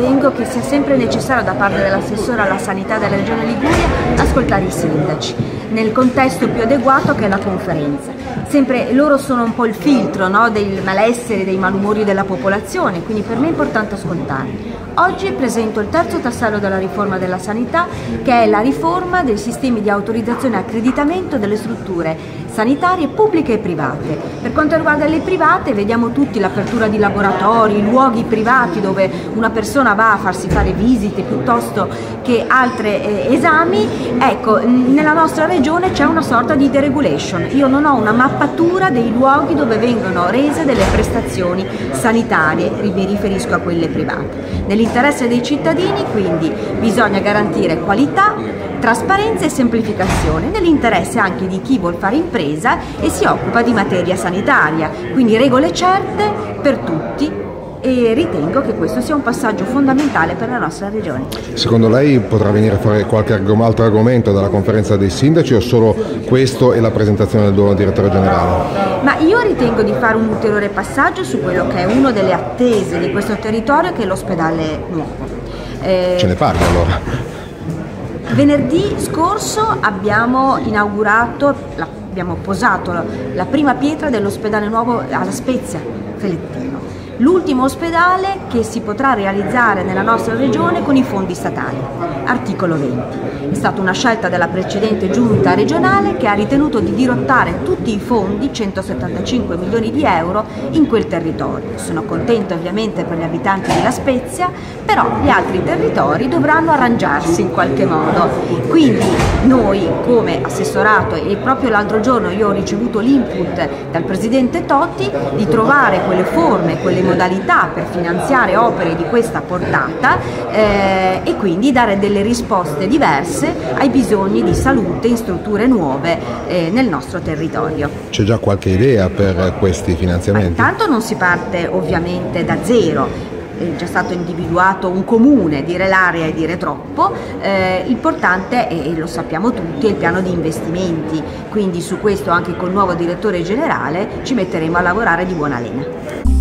ritengo che sia sempre necessario da parte dell'assessore alla sanità della Regione Liguria ascoltare i sindaci nel contesto più adeguato che è la conferenza. Sempre loro sono un po' il filtro, no, del malessere, dei malumori della popolazione, quindi per me è importante ascoltarli. Oggi presento il terzo tassello della riforma della sanità, che è la riforma dei sistemi di autorizzazione e accreditamento delle strutture sanitarie pubbliche e private. Per quanto riguarda le private, vediamo tutti l'apertura di laboratori, luoghi privati dove una persona va a farsi fare visite piuttosto che altri esami. Ecco, nella nostra regione c'è una sorta di deregulation. Io non ho una mappatura dei luoghi dove vengono rese delle prestazioni sanitarie, mi riferisco a quelle private. Nell'interesse dei cittadini, quindi, bisogna garantire qualità, trasparenza e semplificazione, nell'interesse anche di chi vuol fare impresa e si occupa di materia sanitaria, quindi regole certe per tutti, e ritengo che questo sia un passaggio fondamentale per la nostra regione. Secondo lei potrà venire a fare qualche altro argomento dalla conferenza dei sindaci o solo questo e la presentazione del nuovo direttore generale? Ma io ritengo di fare un ulteriore passaggio su quello che è una delle attese di questo territorio, che è l'ospedale nuovo. Ce ne parli allora? Venerdì scorso abbiamo posato la prima pietra dell'ospedale nuovo alla Spezia, Felettino. L'ultimo ospedale che si potrà realizzare nella nostra regione con i fondi statali, articolo 20. È stata una scelta della precedente giunta regionale che ha ritenuto di dirottare tutti i fondi, 175 milioni di euro, in quel territorio. Sono contenta ovviamente per gli abitanti di La Spezia, però gli altri territori dovranno arrangiarsi in qualche modo. Quindi noi come assessorato, e proprio l'altro giorno io ho ricevuto l'input dal presidente Totti, di trovare quelle forme, quelle modalità per finanziare opere di questa portata e quindi dare delle risposte diverse ai bisogni di salute in strutture nuove nel nostro territorio. C'è già qualche idea per questi finanziamenti? Intanto non si parte ovviamente da zero. È già stato individuato un comune, dire l'area e dire troppo. L'importante, e lo sappiamo tutti, è il piano di investimenti, quindi su questo anche col nuovo direttore generale ci metteremo a lavorare di buona lena.